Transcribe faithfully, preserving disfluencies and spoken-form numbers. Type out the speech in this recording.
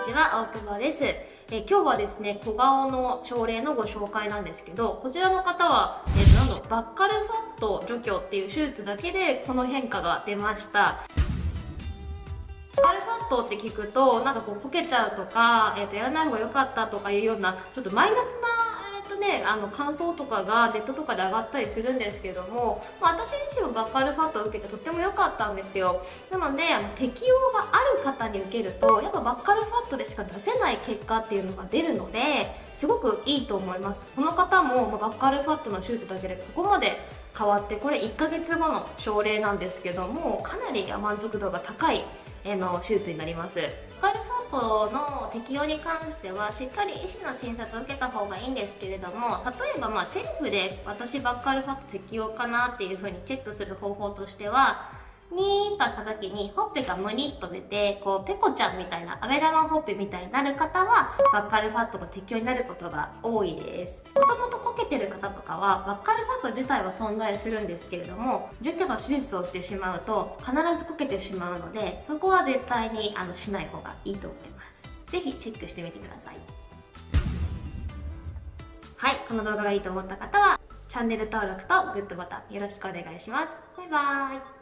ちは、大久保です。えー、今日はですね、小顔の症例のご紹介なんですけど、こちらの方は、えー、なんだバッカルファット除去っていう手術だけでこの変化が出ました。バッカルファットって聞くと、なんかこう、こけちゃうとか、えっと、やらない方が良かったとかいうような、ちょっとマイナスなね、あの感想とかがネットとかで上がったりするんですけども、まあ、私自身もバッカルファットを受けてとっても良かったんですよ。なのであの適用がある方に受けるとやっぱバッカルファットでしか出せない結果っていうのが出るのですごくいいと思います。この方もバッカルファットの手術だけでここまで変わって、これいっかげつごの症例なんですけども、かなり満足度が高いの手術になります。バッカルファットの適用に関してはしっかり医師の診察を受けた方がいいんですけれども、例えばまあ政府で私バッカルファット適用かなっていうふうにチェックする方法としては、ニーンとした時にほっぺがムニッと出て、こうペコちゃんみたいな飴玉ほっぺみたいになる方はバッカルファットの適用になることが多いです。もともとこけてる方とかはバッカルファット自体は存在するんですけれども、除去の手術をしてしまうと必ずこけてしまうので、そこは絶対にあのしない方がいいと思います。ぜひチェックしてみてください。はい、この動画がいいと思った方はチャンネル登録とグッドボタンよろしくお願いします。バイバーイ。